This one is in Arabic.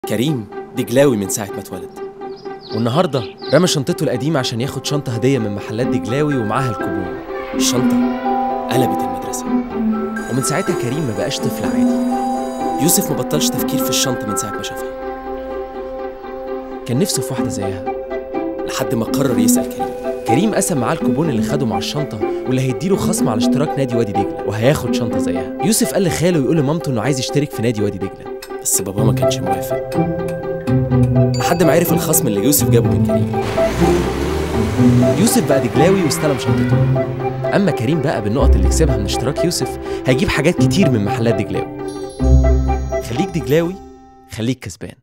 كريم دجلاوي من ساعة ما اتولد، والنهارده رمى شنطته القديمة عشان ياخد شنطة هدية من محلات دجلاوي ومعاها الكوبون. الشنطة قلبت المدرسة، ومن ساعتها كريم ما بقاش طفل عادي. يوسف ما بطلش تفكير في الشنطة من ساعة ما شافها، كان نفسه في واحدة زيها لحد ما قرر يسأل كريم قسم معاه الكوبون اللي خده مع الشنطة واللي هيديله خصم على اشتراك نادي وادي دجلة وهياخد شنطة زيها. يوسف قال لخاله يقول لمامته انه عايز يشترك في نادي وادي دجلة، بس بابا ما كانش موافق لحد ما عرف الخصم اللي يوسف جابه من كريم. يوسف بقى دجلاوي واستلم شنطته، اما كريم بقى بالنقط اللي كسبها من اشتراك يوسف هيجيب حاجات كتير من محلات دجلاوي. خليك دجلاوي، خليك كسبان.